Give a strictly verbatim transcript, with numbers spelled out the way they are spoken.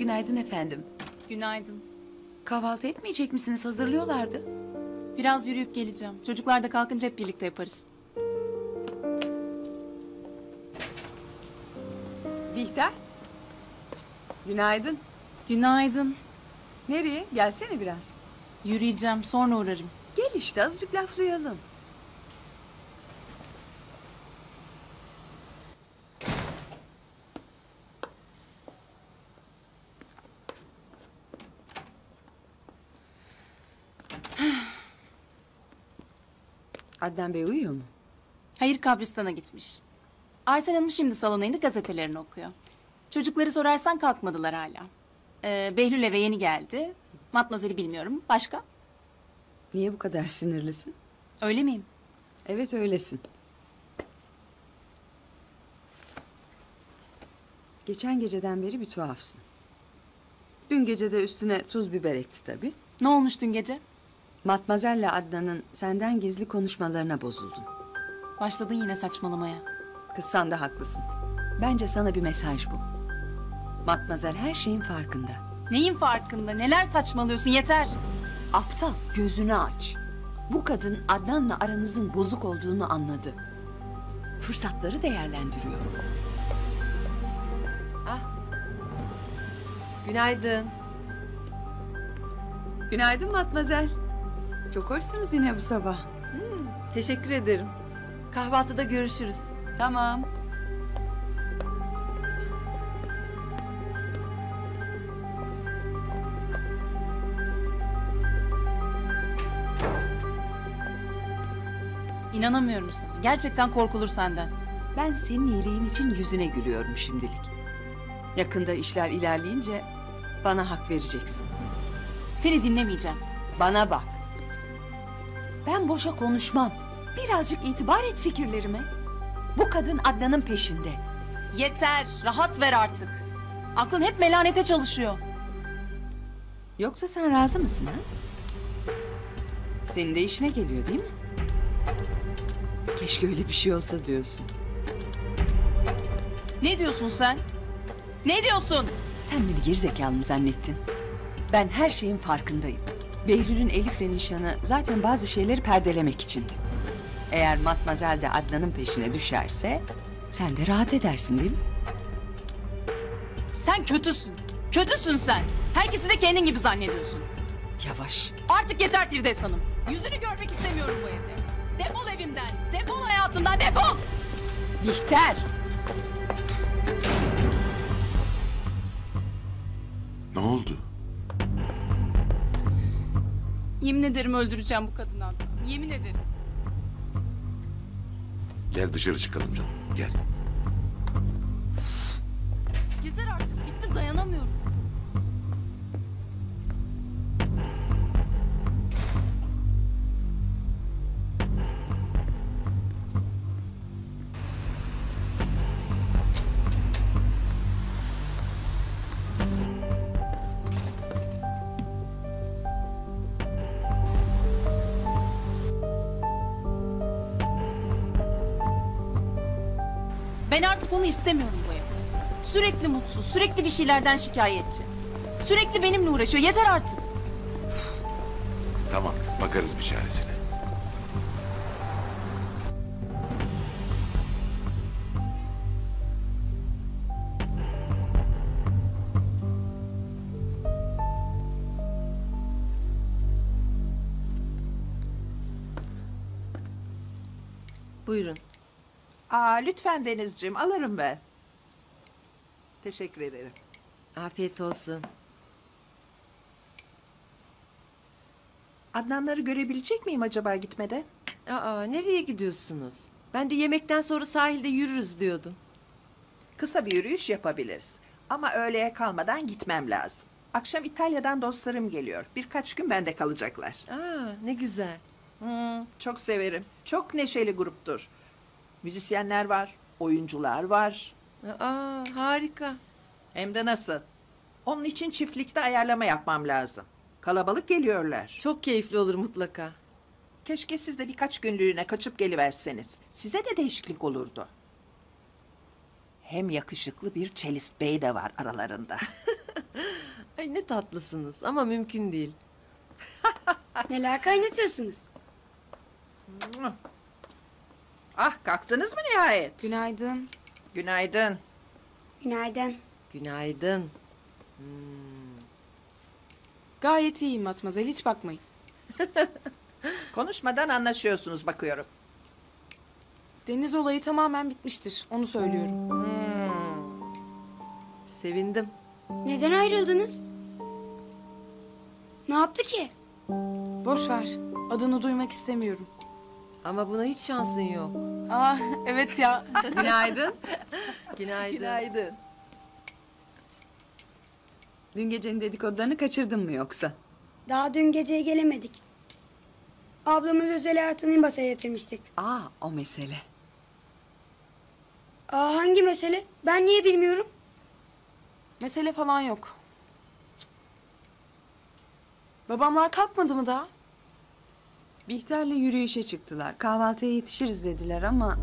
Günaydın efendim. Günaydın. Kahvaltı etmeyecek misiniz? Hazırlıyorlardı. Biraz yürüyüp geleceğim. Çocuklar da kalkınca hep birlikte yaparız. Bihter. Günaydın. Günaydın. Nereye? Gelsene biraz. Yürüyeceğim, sonra uğrarım. Gel işte azıcık laflayalım. Adnan Bey uyuyor mu? Hayır, kabristana gitmiş. Arsen Hanım şimdi salona indi, gazetelerini okuyor. Çocukları sorarsan kalkmadılar hala. Ee, Behlül eve yeni geldi. Matmazel'i bilmiyorum. Başka? Niye bu kadar sinirlisin? Öyle miyim? Evet öylesin. Geçen geceden beri bir tuhafsın. Dün gece de üstüne tuz biber ekti tabii. Ne olmuş dün gece? Matmazel'le Adnan'ın senden gizli konuşmalarına bozuldun. Başladın yine saçmalamaya. Kız sen de haklısın. Bence sana bir mesaj bu. Matmazel her şeyin farkında. Neyin farkında? Neler saçmalıyorsun? Yeter. Aptal, gözünü aç. Bu kadın Adnan'la aranızın bozuk olduğunu anladı. Fırsatları değerlendiriyor. Ah. Günaydın. Günaydın Matmazel. Çok hoşsunuz yine bu sabah. Hmm, teşekkür ederim. Kahvaltıda görüşürüz. Tamam. İnanamıyorum sana. Gerçekten korkulur senden. Ben senin iyiliğin için yüzüne gülüyorum şimdilik. Yakında işler ilerleyince bana hak vereceksin. Seni dinlemeyeceğim. Bana bak. Ben boşa konuşmam. Birazcık itibar et fikirlerime. Bu kadın Adnan'ın peşinde. Yeter. Rahat ver artık. Aklın hep melanete çalışıyor. Yoksa sen razı mısın ha? Senin de işine geliyor değil mi? Keşke öyle bir şey olsa diyorsun. Ne diyorsun sen? Ne diyorsun? Sen beni gerizekalı mı zannettin? Ben her şeyin farkındayım. Behlül'ün Elif'le nişanı zaten bazı şeyleri perdelemek içindi. Eğer Matmazel de Adnan'ın peşine düşerse sen de rahat edersin değil mi? Sen kötüsün. Kötüsün sen. Herkesi de kendin gibi zannediyorsun. Yavaş. Artık yeter Firdevs Hanım. Yüzünü görmek istemiyorum bu evde. Defol evimden. Defol hayatımdan. Defol. Bihter. Ne oldu? Yemin ederim öldüreceğim bu kadını Adnan. Yemin ederim. Gel dışarı çıkalım canım. Gel. Yeter artık. Bitti, dayanamıyorum. Ben artık onu istemiyorum bu evde. Sürekli mutsuz, sürekli bir şeylerden şikayetçi. Sürekli benimle uğraşıyor. Yeter artık. Tamam, bakarız bir çaresine. Buyurun. Aa, lütfen Denizciğim, alırım ben. Teşekkür ederim. Afiyet olsun. Adnanları görebilecek miyim acaba gitmede? Aa, nereye gidiyorsunuz? Ben de yemekten sonra sahilde yürürüz diyordum. Kısa bir yürüyüş yapabiliriz. Ama öğleye kalmadan gitmem lazım. Akşam İtalya'dan dostlarım geliyor. Birkaç gün bende kalacaklar. Aa, ne güzel. Hmm, çok severim. Çok neşeli gruptur. Müzisyenler var, oyuncular var. Aa, harika. Hem de nasıl? Onun için çiftlikte ayarlama yapmam lazım. Kalabalık geliyorlar. Çok keyifli olur mutlaka. Keşke siz de birkaç günlüğüne kaçıp geliverseniz. Size de değişiklik olurdu. Hem yakışıklı bir çelist bey de var aralarında. Ay ne tatlısınız ama mümkün değil. Neler kaynatıyorsunuz? Ah kalktınız mı nihayet? Günaydın. Günaydın. Günaydın. Günaydın. Gayet iyiyim Matmazel, hiç bakmayın. Konuşmadan anlaşıyorsunuz bakıyorum. Deniz olayı tamamen bitmiştir, onu söylüyorum. Sevindim. Neden ayrıldınız? Ne yaptı ki? Boş ver, adını duymak istemiyorum. Ama buna hiç şansın yok. Aa, evet ya. Günaydın. Günaydın. Günaydın. Dün gecenin dedikodularını kaçırdın mı yoksa? Daha dün geceye gelemedik. Ablamın özel hayatını masaya yatırmıştık. Aa, o mesele. Aa, hangi mesele? Ben niye bilmiyorum? Mesele falan yok. Babamlar kalkmadı mı daha? Bihter'le yürüyüşe çıktılar. Kahvaltıya yetişiriz dediler ama...